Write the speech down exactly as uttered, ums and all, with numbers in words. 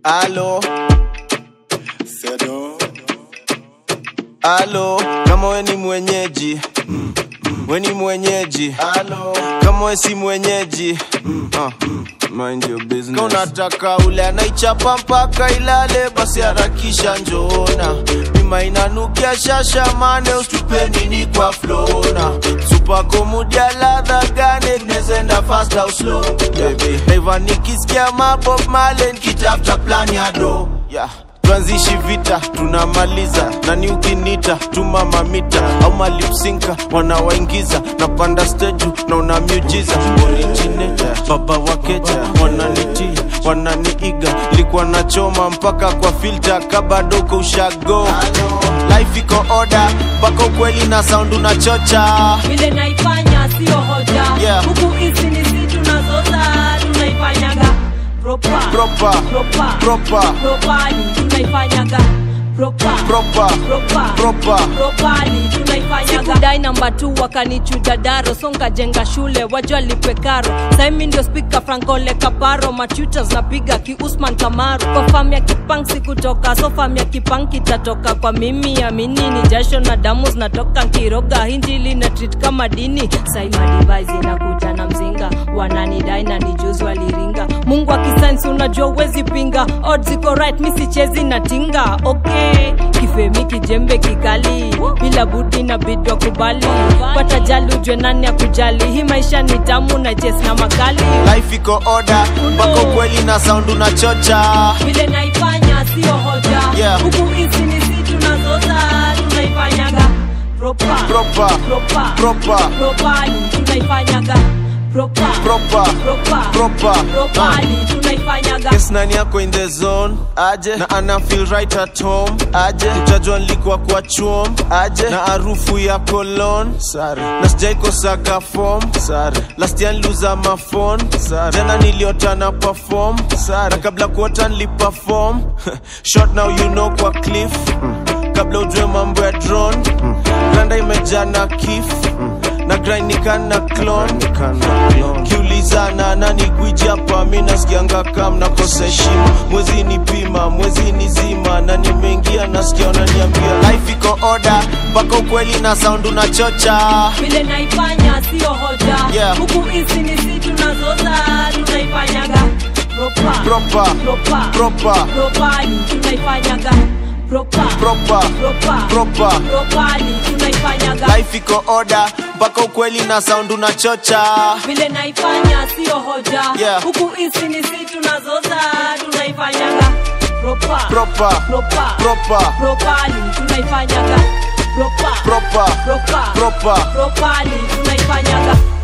Alo Sedo Alo, kama we ni mwenyeji mm. We ni mwenyeji Alo, kama we si mwenyeji mm. uh. Mind your business. Kau nataka ule anaichapa mpaka ilale, basi harakisha njona. Mima inanukia shasha mane, ustupe nini kwa flona. Super komudia ladha gane, nezenda fast au slow baby. Naiva nikisikia mabob malen, kitafta plan ya do yeah. Tuanzishi vita, tunamaliza. Nani ukinita, tuma mamita au malipsinka, wanawaingiza. Napanda stage, na una miujiza. Originator, baba wakeja. Wananiti, wananiiga. Likuwa na choma mpaka kwa filter, kabadoko ushago. Life iko order, baka ukweli na sound unachocha. Vile naifanya sio hoja yeah. Huku isi ni si tunazoza, tunaifanyaga Proper, proper, proper, proper, properly, tunaifanyaga Proper, proper, proper, proper, properly, tunaifanyaga. Sikudai namba two wakanichuja daro, songa jenga shule wajua lipe karo. Saimi ndio speaker Frankole Kaparo, machutas napiga ki Usman Kamaru. Kwa fam ya kipang sikutoka, so fam ya kipang kitatoka kwa mimi. Amini ni jasho na damu zinatoka nkiroga, hinjili na treat kama dini. Saima device inakuja na mzinga, wananidai na nijuzi waliringa. Mungu akisense unajua uwezi pinga, odds iko right misi chezi na tinga. Okay, kifemi kijembe kikali, bila budi na bidwa kubali. Pata jali ujwe nani ya kujali, hii maisha ni tamu na jes na makali. Life iko order, bako kweli na sound unachocha. Vile naifanya sio hoja yeah. Huku isi ni si tunazoza, tunaifanyaga Proper, proper, proper, proper, properly, tunaifanyaga Proper, proper, proper, proper, properly, tunaifanyaga. Yes, nani yako in the zone aje, na ana feel right at home aje, utajua nilikuwa kwa chuom aje, na harufu ya cologne sare, na sijaiko saka form sare, last year niliuza ma phone sare, jana niliota na perform sare, na kabla kuota niliperform short now you know kwa cliff mm. Kabla ujue mambo ya drone mm. Granda imejaa na kif mm. Na grind nikana clone kiulizana nani gwiji hapa, mina sikianga kam na kosa heshima. Mwezi ni pima, mwezi ni zima, na nimeingia nasikia unaniambia. Life iko order, baka ukweli na sound unachocha. Vile naifanya sio hoja yeah. Huku isi ni si tunazoza, tunaifanyaga Proper, proper, proper, proper, properly, tunaifanyaga Proper, proper, proper, proper, properly, tunaifanyaga. Life iko order, baka ukweli na sound unachocha. Vile naifanya sio hoja yeah. Huku isi ni si tunazoza, tunaifanyaga Proper, proper, proper, proper, properly, tunaifanyaga Proper, proper, proper, proper, properly, tunaifanyaga